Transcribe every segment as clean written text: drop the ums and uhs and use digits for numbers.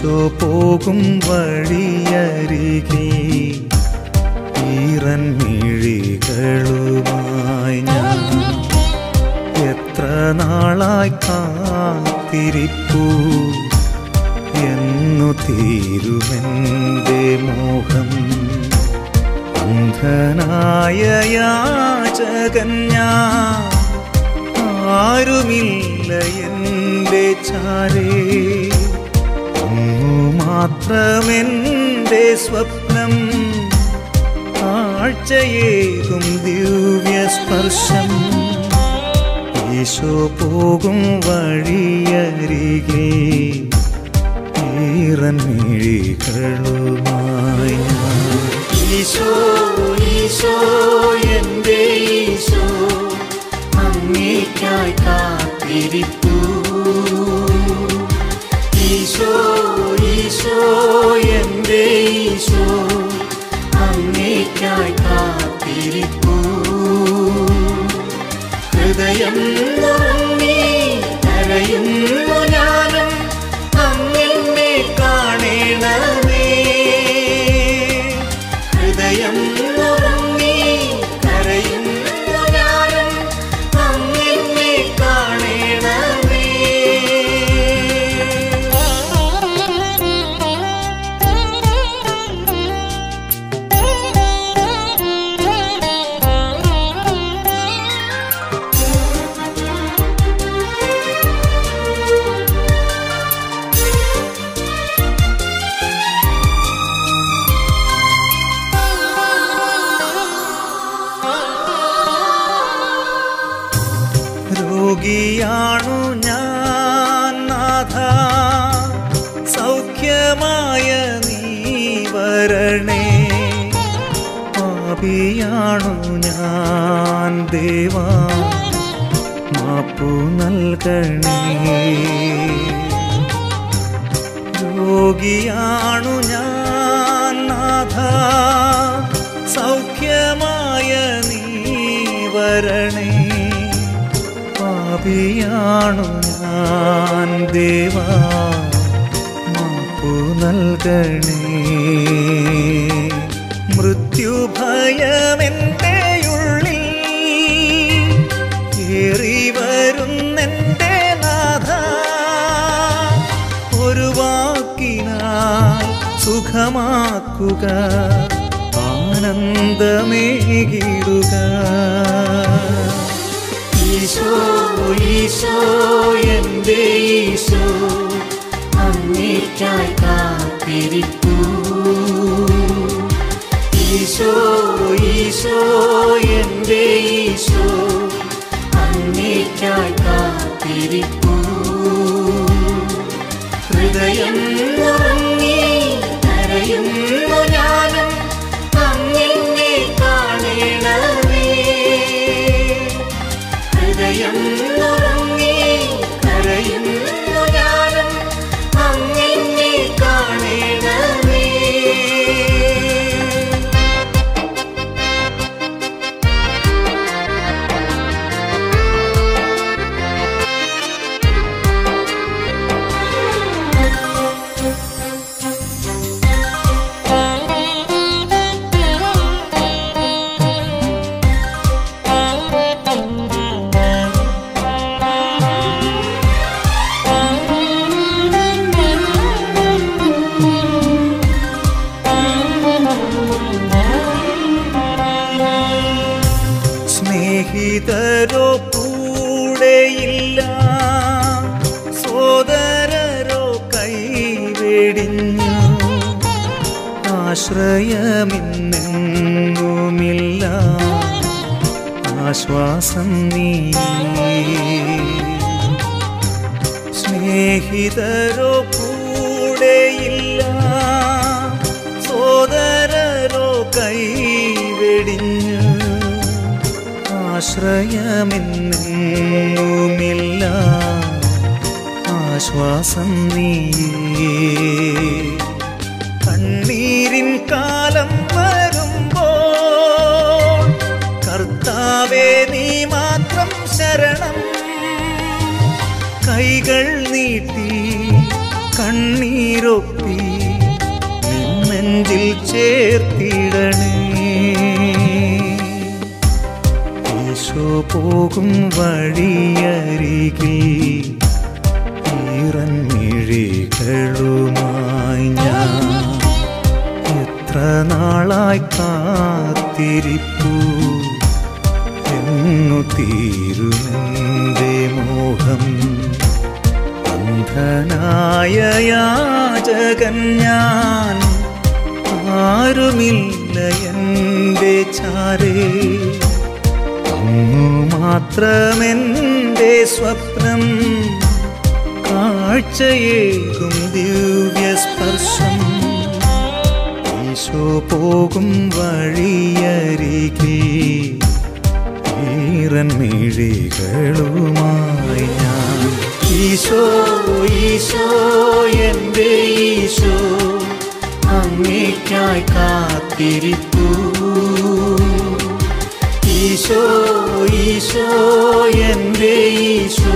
ഈശോ പോകും വഴിയരികെ ഈറൻ മിഴികളുമായി ഞാൻ എത്ര നാളായി കാത്തിരിപ്പു എന്നു തീരുമെൻ്റെ മോഹം അന്ധനായ യാചകൻ ഞാൻ ആരുമില്ല എൻ്റെ ചാരേ അങ്ങു മാത്രമെൻ്റെ സ്വപ്നം കാഴ്ചയേകും ദിവ്യസ്പർശം ഈശോ പോകും വഴിയരികെ ഈറൻ മിഴികളുമായി ഈശോ ഈശോ എൻ്റെ ഈശോ അങ്ങേയ്ക്കായി കാത്തിരിപ്പു ഈശോ ഈശോ എൻ്റെ ഈശോ അങ്ങേയ്ക്കായി കാത്തിരിപ്പു ഹൃദയം നുറുങ്ങി കരയുന്നു ഞാനും അങ്ങെന്നെ കാണണമേ ഹൃദയം നുറുങ്ങി കരയുന്നു ഞാനും അങ്ങെന്നെ കാണണമേ രോഗിയാണു ഞാൻ നാഥ സൗഖ്യമായ നീ വരണേ പാപിയാണു ഞാൻ ദേവാ മാപ്പു നൽകണേ രോഗിയാണു ഞാൻ നാഥ സൗഖ്യമായ നീ വരണേ പാപിയാണു ഞാൻ ദേവാ മാപ്പു നൽകണേ മൃത്യുഭയമെൻ്റെ ഉള്ളിൽ ഏറി വരുന്നെൻ്റെ നാഥ ഒരു വാക്കിനാൽ സുഖമാക്കുക ആനന്ദമേകിടുക ഈശോ ഈശോ എൻ്റെ ഈശോ അങ്ങേയ്ക്കായി കാത്തിരിപ്പു ഈശോ ഈശോ എൻ്റെ ഈശോ അങ്ങേയ്ക്കായി കാത്തിരിപ്പു ഹൃദയം നുറുങ്ങി കരയുന്നു ഞാനും അങ്ങെന്നെ കാണണമേ ഹൃദയം നുറുങ്ങി കരയുന്നു ഞാനും അങ്ങെന്നെ കാണണമേ സ്നേഹിതരോ കൂടെയില്ല സോദരരോ കൈവെടിഞ്ഞു ആശ്രയമിന്നെങ്ങുമില്ല ആശ്വാസം നീ സ്നേഹിതരോ കൂടെയില്ല സോദരരോ കൈവെടിഞ്ഞു ആശ്രയമെന്നെങ്ങുമില്ല ആശ്വാസം നീ കണ്ണീരിൻ കാലം വരുമ്പോൾ കർത്താവേ നീ മാത്രം ശരണം കൈകൾ നീട്ടി കണ്ണീരൊപ്പി ചേർത്തിടണേ. ഈശോ പോകും വഴിയരികിൽ ഈറൻമിഴികളുമായി ഞാൻ എത്ര നാളായി കാത്തിരിപ്പു. എന്നു തീരുമെന്റെ മോഹം. അന്ധനായ യാചകൻ ഞാൻ, ആരുമില്ല എൻ്റെ ചാരേ. അങ്ങു മാത്രമെൻ്റെ സ്വപ്നം, കാഴ്ചയേകും ദിവ്യസ്പർശം. ഈശോ പോകും വഴിയരികിൽ ഈറൻമിഴികളുമായി ഞാൻ. ഈശോ ഈശോ എൻ്റെ ഈശോ, അങ്ങേയ്ക്കായി കാത്തിരിപ്പു. ഈശോ ഈശോ എൻ്റെ ഈശോ,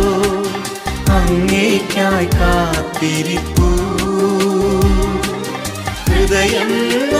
അങ്ങേയ്ക്കായി കാത്തിരിപ്പു. ഹൃദയം